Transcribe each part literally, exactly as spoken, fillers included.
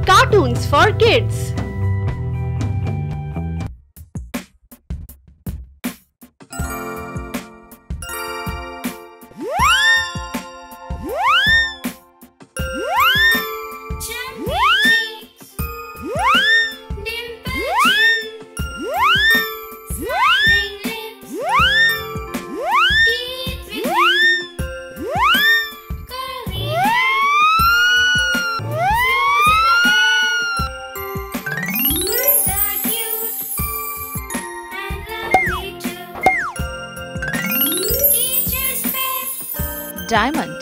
Cartoons for kids. Diamond.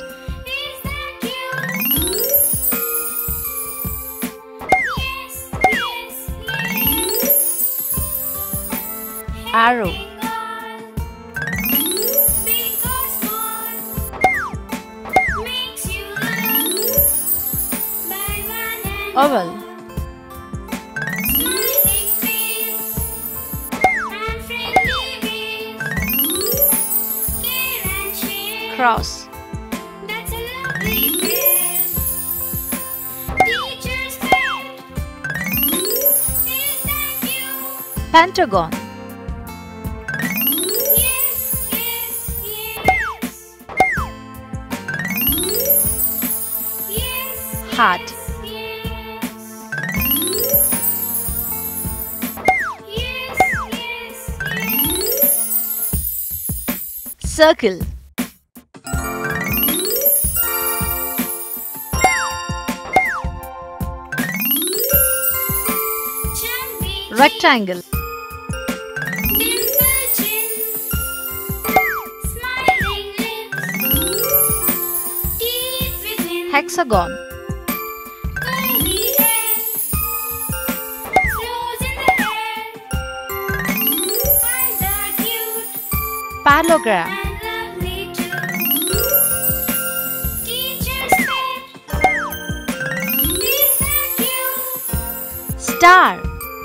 Arrow. Oval. Cross. Pentagon. Yes, yes, yes. Yes, Heart. yes. Yes, yes, yes. Circle. Rectangle. Hexagon. Parallelogram. Star.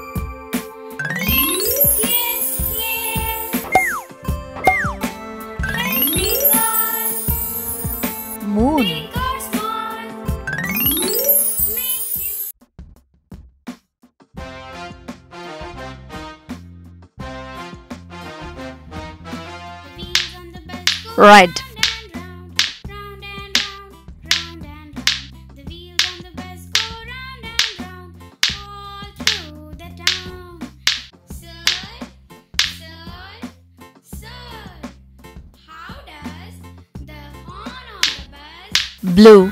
Moon. Red. Blue.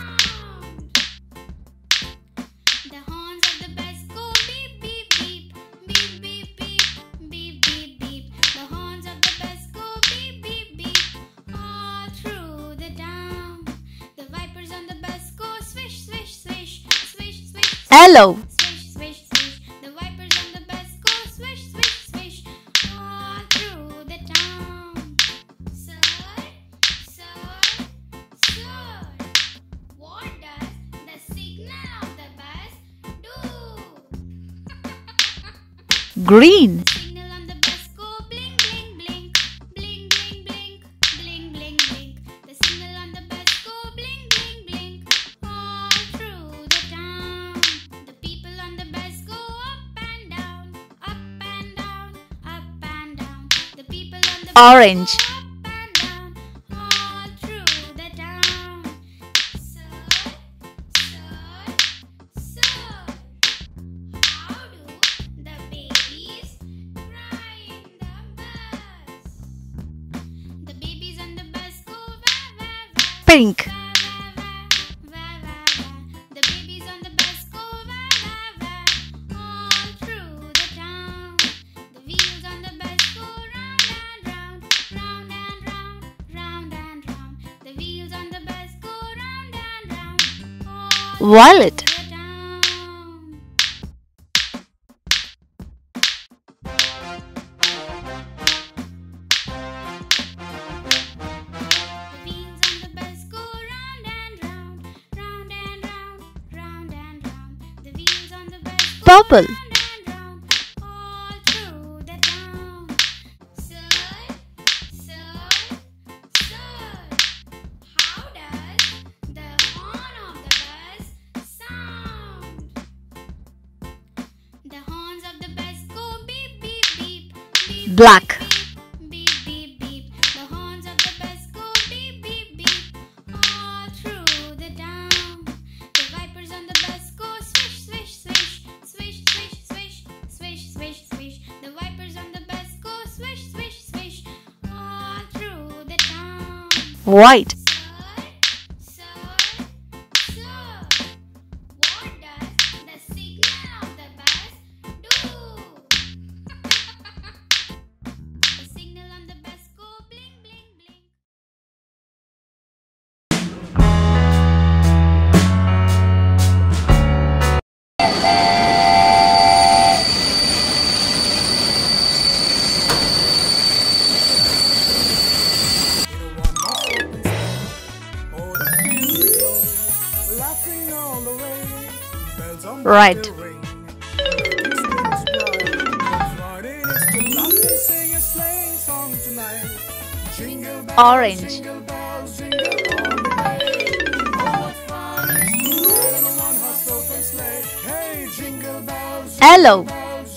The horns of the bus go beep beep beep, beep beep beep, beep beep beep. The horns of the bus go beep beep beep, all through the town. The vipers on the bus go swish swish swish, swish swish. Yellow. Swish swish swish. The vipers on the bus go swish swish swish, all through the town. Sir, sir, sir. What does the signal of the bus do? Green. Signal on the bus go bling bling blink, bling bling blink, bling bling blink. The signal on the bus go bling bling blink, all through the town. The people on the bus go up and down, up and down, up and down. The people on the bus Orange. go up and down, all through the town. Sir, sir, sir, how do the babies cry in the bus? The babies on the bus go wah wah wah, Pink. wah wah wah, wah wah wah. The babies on the bus go wah wah wah, all through the town. The wheels on the bus go round and round, round and round, round and round. The wheels on the bus go round and round, all Violet. through the town. The wheels on the bus go round and round, round and round, round and round. The wheels on the bus go Purple. round and round, all through the town. Sir, sir, sir, how does the horn of the bus sound? Black. Beep, beep, beep. The horns of the bus go beep, beep, beep. All through the town. The vipers on the bus go swish, swish, swish. Swish, swish, swish. Swish, swish, swish. The vipers on the bus go swish, swish, swish. All through the town. White. Sir, sir, sir. What does the signal of the bus do? The signal on the bus go bling, bling, bling. Right. Orange. Yellow.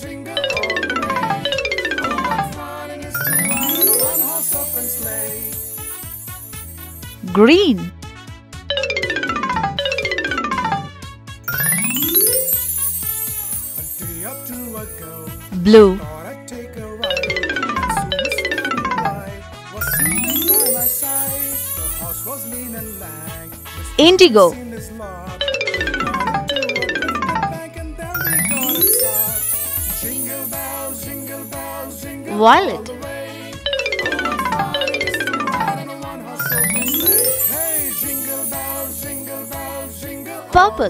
Green. Blue. Indigo. Violet. Purple.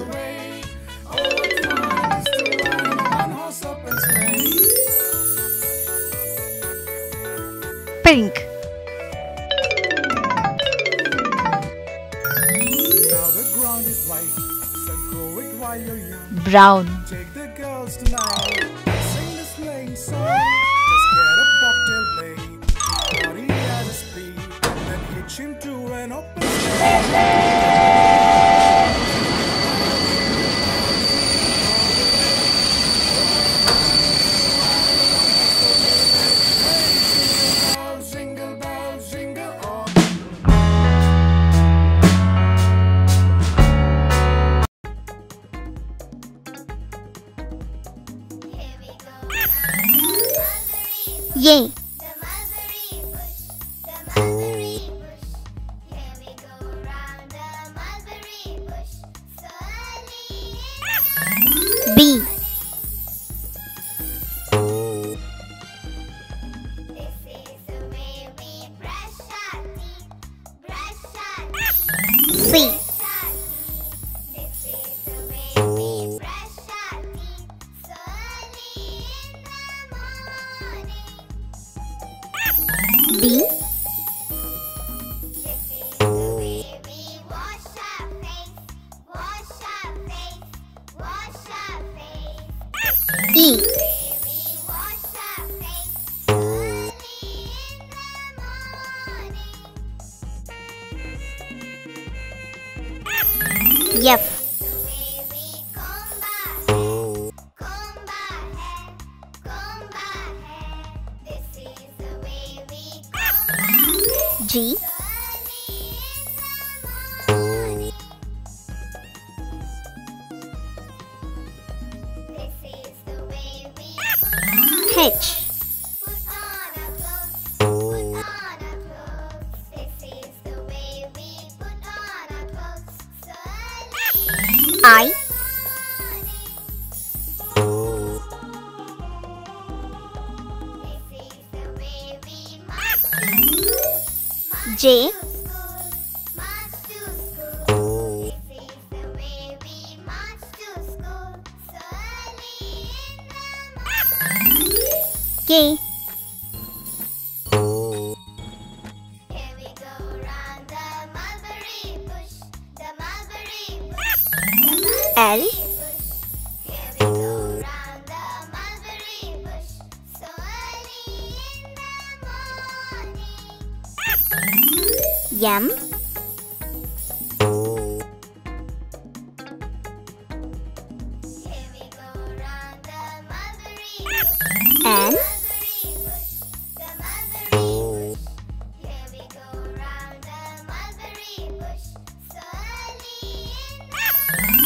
Pink. Now the ground is white, so go it while you're young. Brown. Take the girls tonight, sing the sleighing song. Just get a bobtail babe, party at a speed, then hitch him to an open jingle bells, jingle all. Here we go. Yay. The mulberry bush, the mulberry bush. Here we go round the mulberry bush. So early in B. the morning. This is the way we brush our teeth, brush our teeth, C. brush our teeth. This is the way we brush our teeth. So early in the morning. D. This is the way we wash our face, wash our face, wash our face. E. The way we wash our face early in the morning. F. The way we comb our hair, comb our hair, comb our hair. This is the way we comb our hair. G. Early in the morning. This is the way we H. put on our clothes, put on our clothes. This is the way we put on our clothes. So early I. in the morning. This is the way we march to school, march J. to school, march to school. This is the way we march to school. So early in the morning. K. Here we go round the mulberry bush, the mulberry bush, the mulberry L. bush. Here we go round the mulberry bush, so early in the morning. M. Here we go round the mulberry bush, N. mulberry bush,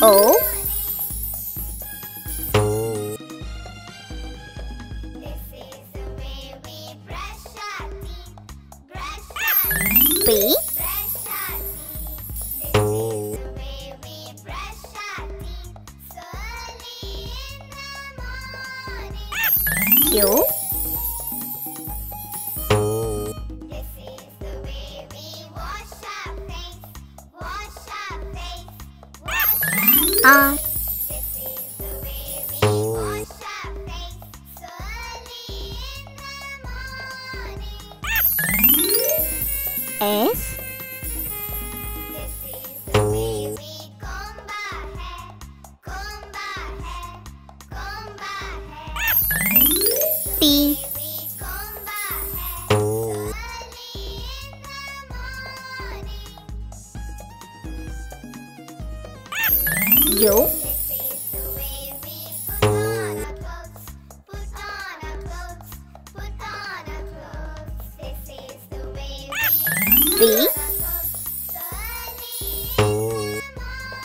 O. This is the way we brush our teeth. Brush our teeth. P. Brush our teeth. This is the way we brush our teeth. So early in the morning. Q. This is the way we wash our face. Wash our face. Wash our face. R. This is the way we wash our face. So early in the morning. S. This is the way we comb our hair. Comb our hair. Comb our hair. This is the T. way we comb our hair. So early in the morning. U. This is the way we put on our clothes. Put on our clothes. Put on our clothes. This is the way we V. put on our clothes. So early in the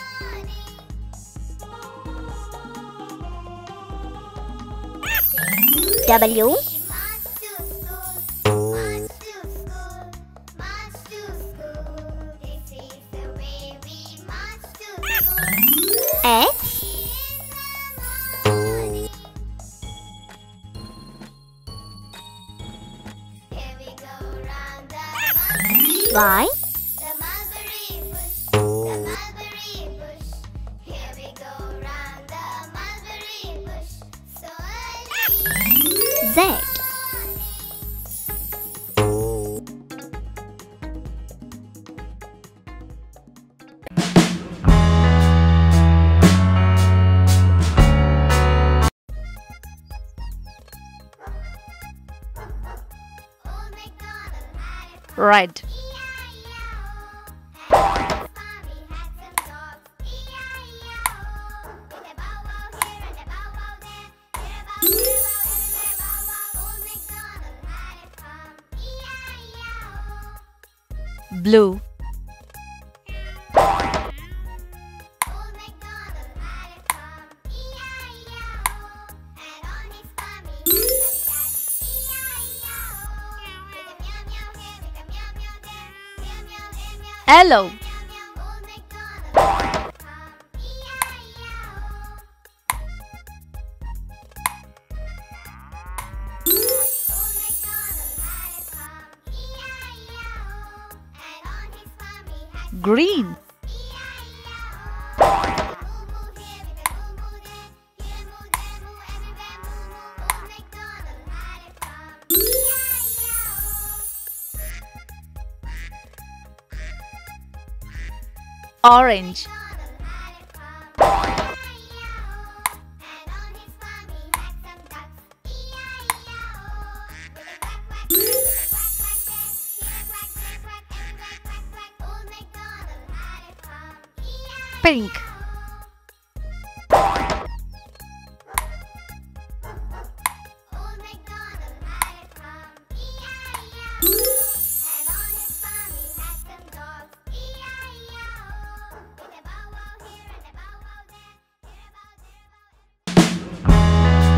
morning. W. We march to school. March to school. March to school. This is the way we march to school. X. Here we go round the mulberry, Y. the mulberry bush, the mulberry bush. Here we go round the mulberry bush. So early Z. Old MacDonald had a farm. Right. E I E I O. And his mommy had some dogs. E I E I O. With a bow wow here and a bow wow there. Here a bow, there a bow, everywhere bow wow. Old MacDonald had a farm. E I E I O. Blue. Old MacDonald had a farm. E I E I O. And on his farm he had some cats. E I E I O. With a meow meow here, with a meow meow there. Meow meow there, meow there. Hello. Meow meow. Old MacDonald had a farm. E I E I O. Old MacDonald had a farm. E I E I O. And on his farm he had some Green. E I E I O. Moo moo here, with a moo moo there. Here moo, there moo, everywhere moo moo. Old MacDonald had a farm. E I E I O. Orange. MacDonald had a farm. E I E I O. And on his farm he had some ducks. E I E I O. With a quack quack here, with a quack quack there. Here quack, there quack, everywhere quack quack. Old MacDonald had a farm. E I E I O. Pink. Old MacDonald had a farm. E I E I O. And on his farm he had some dogs. E I E I O. With a bow wow here and a bow wow there. Here a bow, there a bow.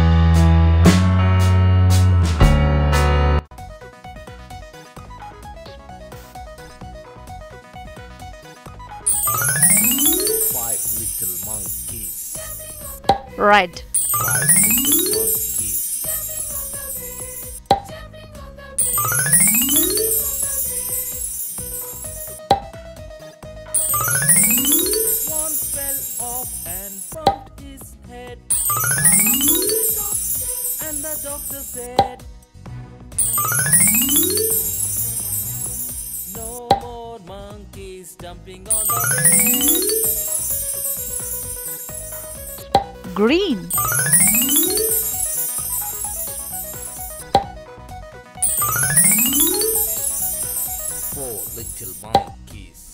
Five little monkeys. Red. Five little monkeys. One fell off and bumped his head. And the doctor said, no more monkeys jumping on the bed. Green. Four little monkeys.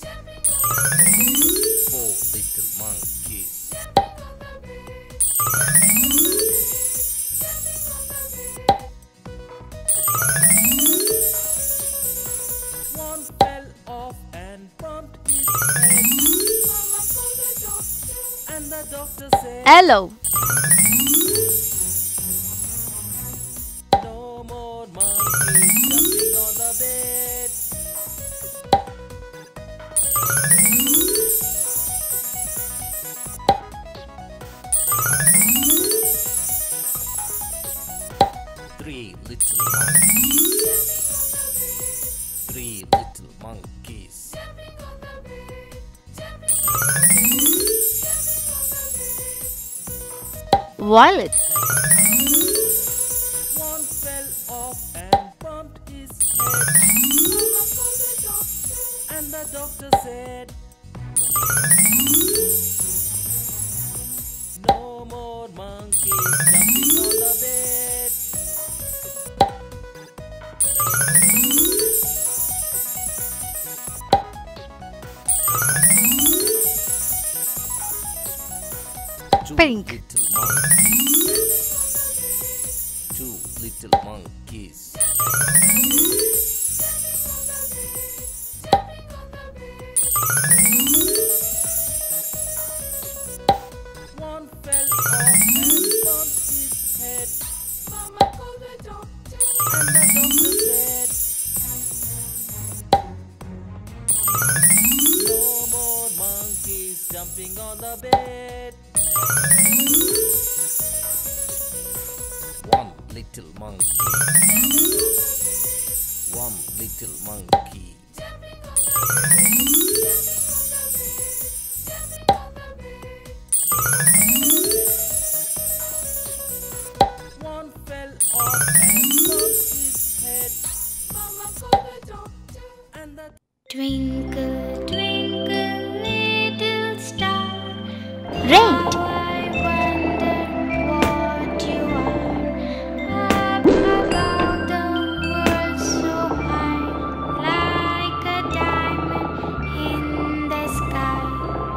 Four little monkeys. One fell off and bumped his head. And the doctor said, Hello. no more monkeys jumping on the bed. Three little monkeys. Three little monkeys. Violet. One fell off and bumped his head. And the doctor said, no more monkeys jumping on the bed. Two Pink. little monkeys. Two little monkeys. One fell off and bumped his head. Mama called the doctor. And the doctor said, no more monkeys jumping on the bed. One little monkey. One little monkey. One fell off and bumped his head. Mama called the doctor. And the Twinkle, twinkle, little star. Red. How I wonder what you are. Up above the world so high, like a diamond in the sky.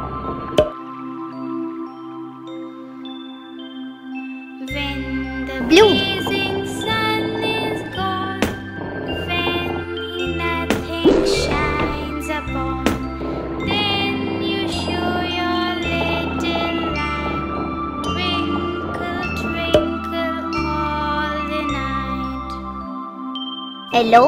When the Blue. blazing sun is gone, when nothing shines upon, then you show your little light. Twinkle, twinkle all the night. Hello.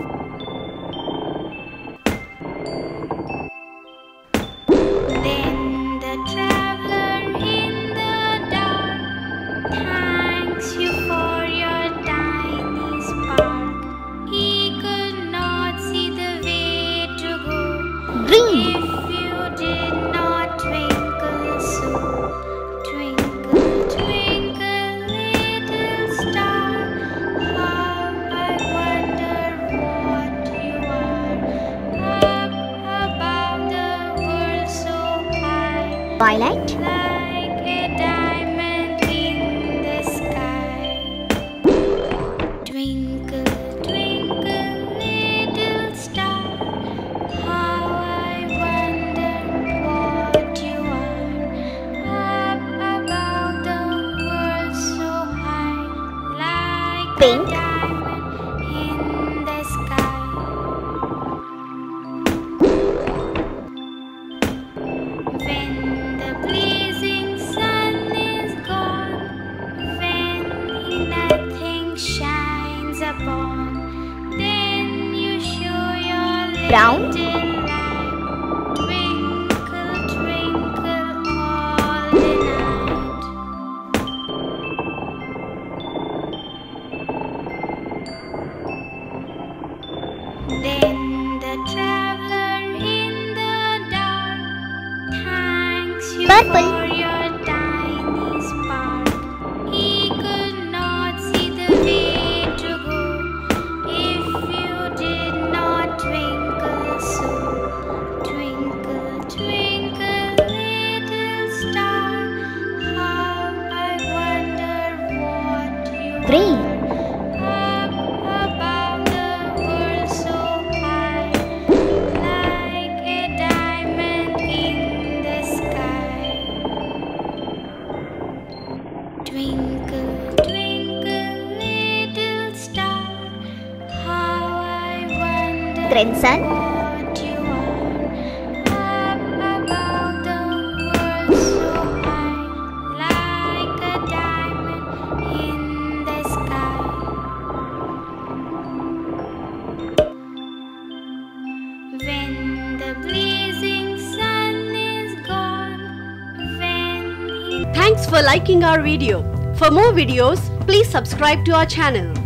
Then the traveler in the dark thanks you for your tiny spark. He could not see the way to go Green. if you did not twinkle so. Twinkle, twinkle, little star, how I wonder what you are. Up above the world so high, Violet. like a diamond in the sky. Twinkle, twinkle, little star, how I wonder what you are. Up above the world so high, like Pink. a diamond in the sky. When the blazing sun is gone, when nothing shines upon, then you show your Brown. little light. Twinkle, twinkle all the night. Then the traveler in the dark thanks you Purple. for your tiny spark. He could not see the way to go if you did not twinkle so. Twinkle, twinkle, little star, how I wonder what you Green. are. Up above the world so high, like a diamond in the sky. Twinkle, twinkle, little star, how I wonder Grandson. what you are. Up above the world so high. Thanks for liking our video. For more videos, please subscribe to our channel.